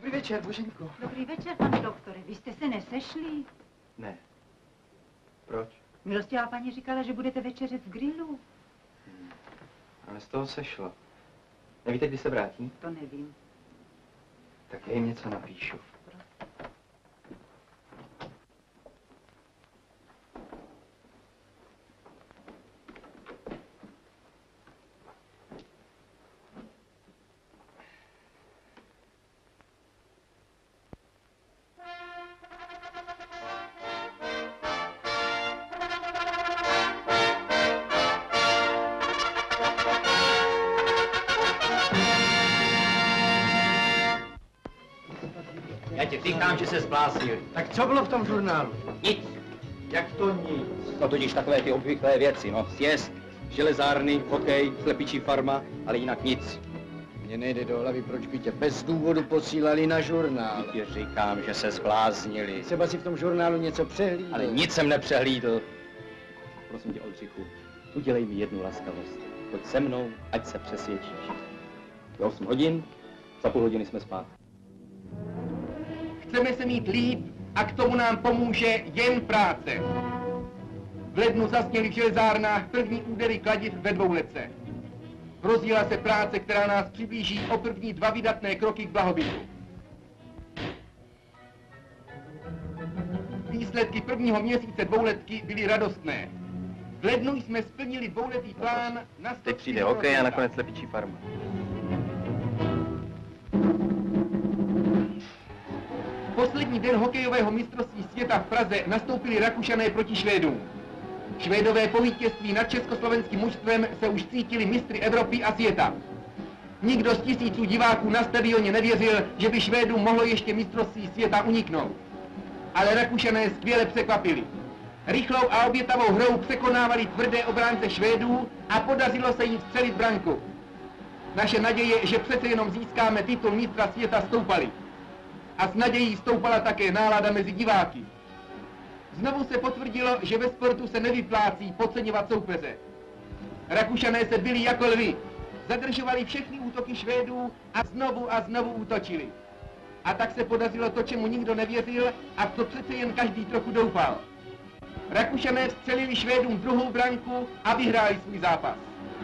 Dobrý večer, Boženko. Dobrý večer, pane doktore. Vy jste se nesešli? Ne. Proč? Milostivá paní říkala, že budete večeřet v grilu. Ale z toho sešlo. Nevíte, kdy se vrátí? To nevím. Tak já jim něco napíšu. Já ti říkám, že se zbláznili. Tak co bylo v tom žurnálu? Nic. Jak to nic? No totiž takové ty obvyklé věci, no. Sjezd, železárny, hokej, slepičí farma, ale jinak nic. Mně nejde do hlavy, proč by tě bez důvodu posílali na žurnál. Já ti říkám, že se zbláznili. Třeba si v tom žurnálu něco přehlídl. Ale nic jsem nepřehlídl. Prosím tě, Oldřichu, udělej mi jednu laskavost. Pojď se mnou, ať se přesvědčíš. Je 8 hodin, za půl hodiny jsme spát. Chceme se mít líp a k tomu nám pomůže jen práce. V lednu zasněly v železárnách první údery kladiv ve Dvouletce. Rozjela se práce, která nás přiblíží o první 2 vydatné kroky k blahobytu. Výsledky prvního měsíce Dvouletky byly radostné. V lednu jsme splnili dvouletý plán na... Teď přijde hokej a nakonec slepičí farma. Poslední den hokejového mistrovství světa v Praze nastoupili Rakušané proti Švédům. Švédové po vítězství nad československým mužstvem se už cítili mistry Evropy a světa. Nikdo z tisíců diváků na stadioně nevěřil, že by Švédům mohlo ještě mistrovství světa uniknout. Ale Rakušané skvěle překvapili. Rychlou a obětavou hrou překonávali tvrdé obránce Švédů a podařilo se jim vstřelit branku. Naše naděje, že přece jenom získáme titul mistra světa, stoupaly. A s nadějí stoupala také nálada mezi diváky. Znovu se potvrdilo, že ve sportu se nevyplácí podceňovat soupeře. Rakušané se byli jako lvi. Zadržovali všechny útoky Švédů a znovu útočili. A tak se podařilo to, čemu nikdo nevěřil a v to přece jen každý trochu doufal. Rakušané vstřelili Švédům druhou branku a vyhráli svůj zápas.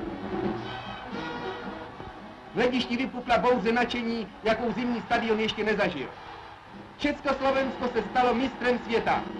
V hledišti vypukla bouře nadšení, jakou zimní stadion ještě nezažil. Československo se stalo mistrem světa.